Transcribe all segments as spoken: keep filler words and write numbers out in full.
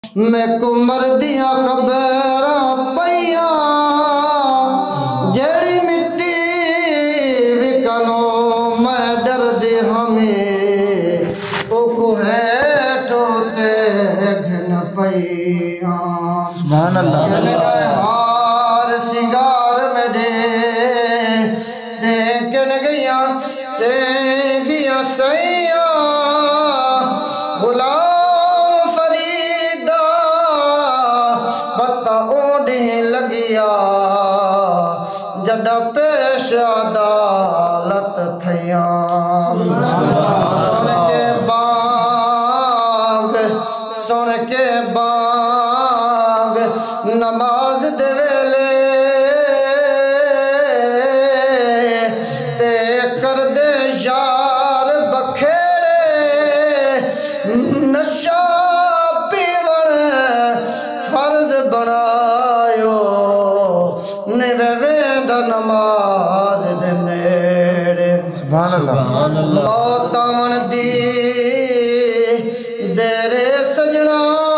मैं कुमर दिया खबर पैया जड़ी मिट्टी विकनो मैं डर दे हमें ओ को है ठोते घन पैया सुभान अल्लाह हार सिंगार में दे देखन गया से गया सैया जदा पेश अदालत थया सुन के बाग सुन के बाग नमाज दे वेले ते कर दे यार बखेड़े नशा पीवण फर्ज बनायो नमाज दे नेड़े सुभान अल्लाह मौत आवन दी देरे सजना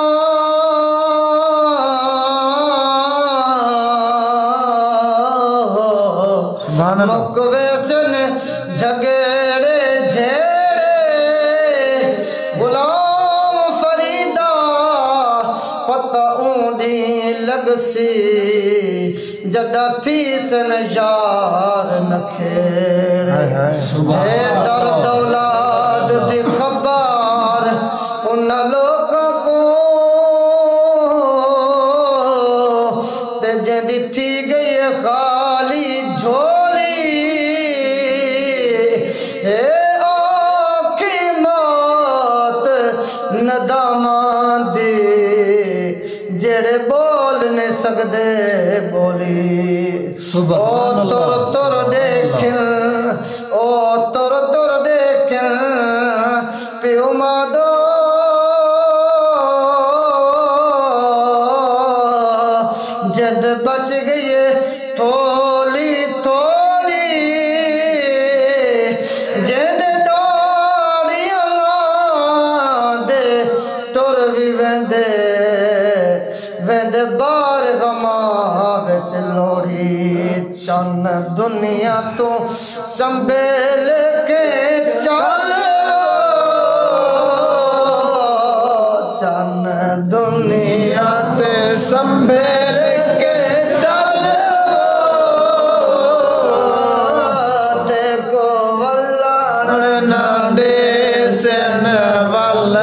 सुभान अल्लाह मुकवे सन झगड़े झेड़े गुलाम फरीदा पता ऊंडी लगसी जदा थी सन यार न खेड़े दर दौलाद दी खबर उन लोगों को ते जदी थी गई खाली झोली ए आखी मौत नदामा दे जेड़े बोल ने सकदे बोली सुभान अल्लाह ओ तुर तुर देखिल ओ तुर तुर देखिल पियो मादो जद बच गई थोली थोली जद दौड़ी अल्लाह दे तुर भी वेंदे वेंदे बार गमा विच लोड़ी चन दुनिया तो संभेल के चल चन दुनिया ते संभेल के चल देखो वल्लाह ना दे सन वल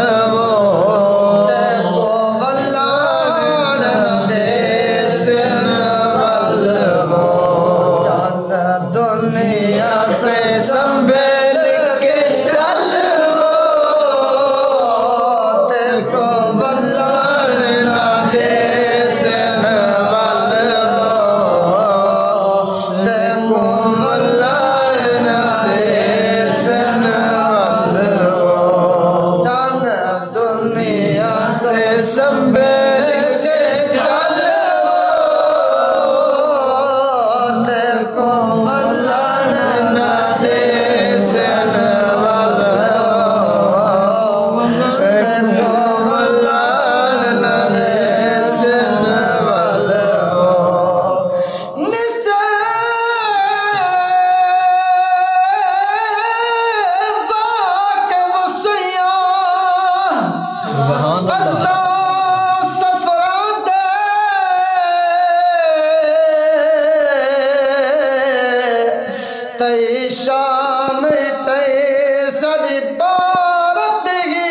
शाम तय सदी भारत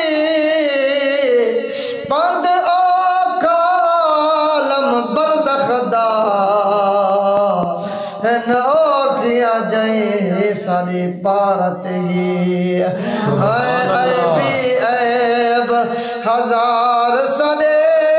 बंद आलम बरदखदा नौकिया जय सदी भारत भी ऐब हजार सदे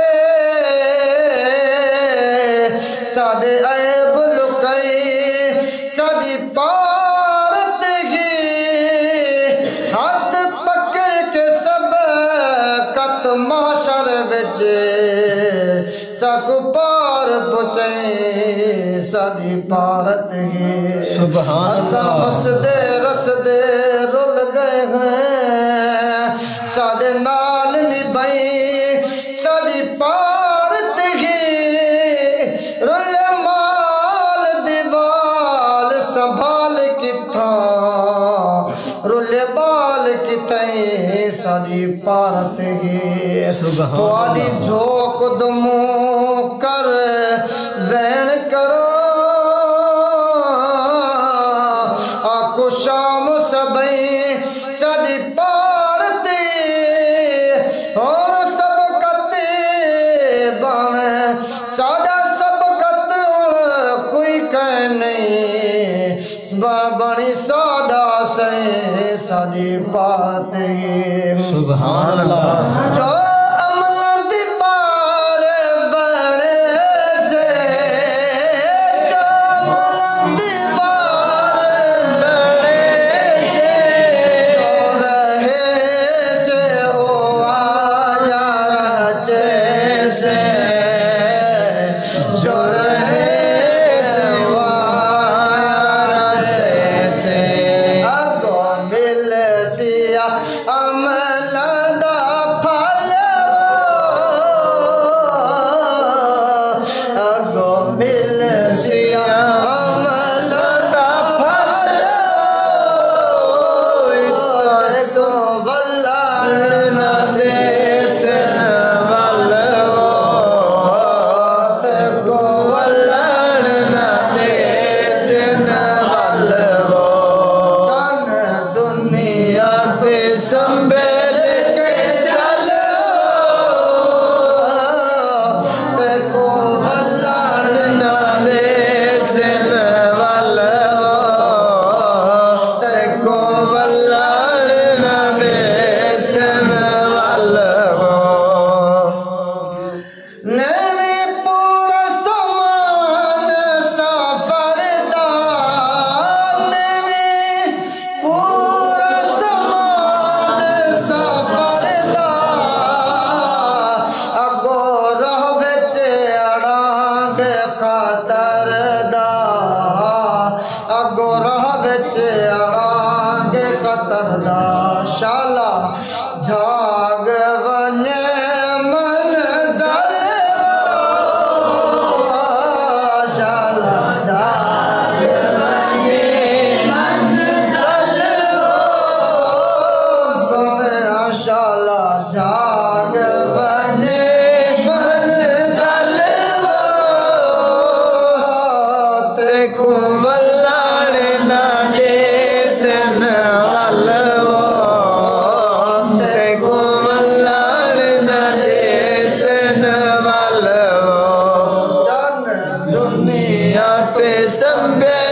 सदे ऐब लुकई सदी भारत की हाथ पकड़ के सब कत माशर विच सकु पार पुचे सदी भारत की सुभान अल्लाह बसदे रसदे रुल गए हैं सादे नाल निभाई सदी पारत ही रुल माल दीवाल संभाल किथा रुल बाल किथे सारी पारत ही थोड़ी झोंक दमू कर जैन करो आको शाम सबई सारी पारत और सब कते बन सादा सब कत कोई कह नहीं बनी सादा से सारी बात सुभान अल्लाह जो शाला झाग वने मन शाला झाग वने मन सोने शाला झाग वने मन ते को वल्लाड़े ना देसन दुनिया पे संबे